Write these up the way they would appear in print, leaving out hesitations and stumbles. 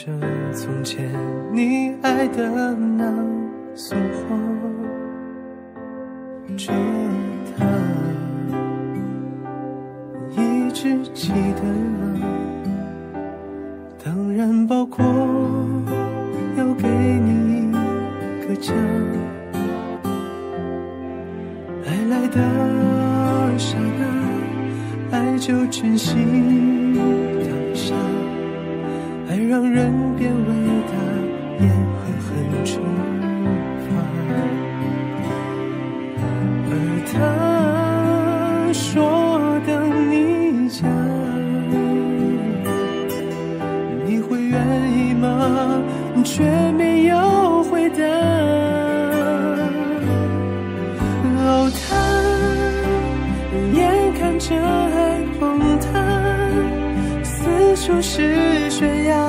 着从前你爱的那束花，这他一直记得啊，当然包括要给你一个家。爱来的刹那，爱就珍惜当下，爱让人变伟大，也狠狠惩罚。而他说等你讲，你会愿意吗？却没有回答。哦，他眼看着爱崩塌，四处是悬崖，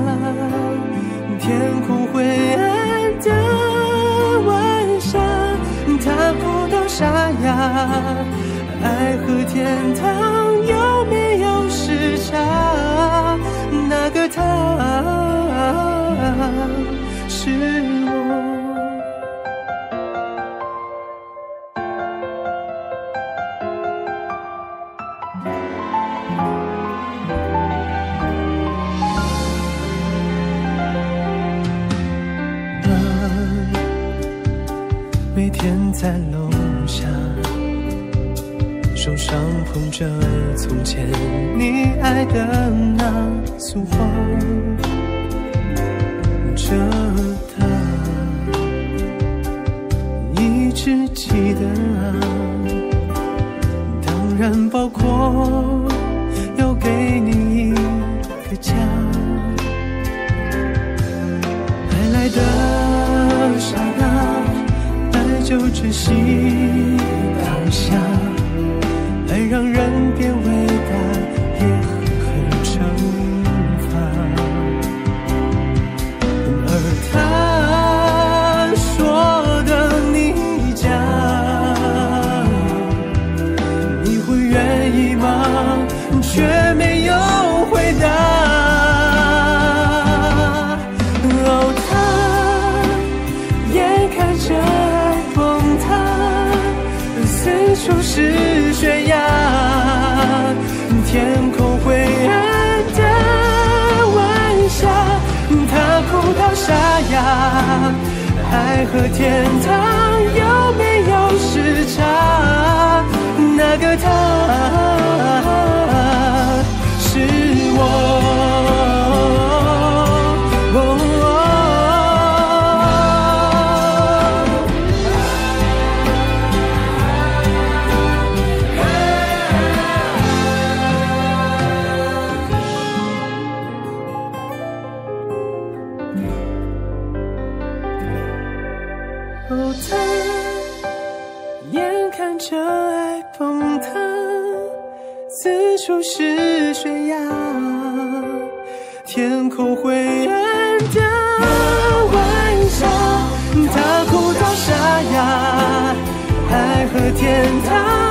天空灰暗的晚霞，他哭到沙哑，爱和天堂有没有时差？那个他是我。每天在楼下，手上捧着从前你爱的那束花，这他一直记得啊，当然包括要给你一个家。爱来的刹那，就珍惜当下，爱让人变伟大，也狠狠惩罚。而他说的你讲，你会愿意吗？却没有回答。哦，他眼看着四处是悬崖，天空灰暗的晚霞，他哭到沙哑，爱和天堂有没有时差？那个他是我。哦，他眼看着爱崩塌，四处是悬崖，天空灰暗的晚霞，他哭到沙哑，爱和天堂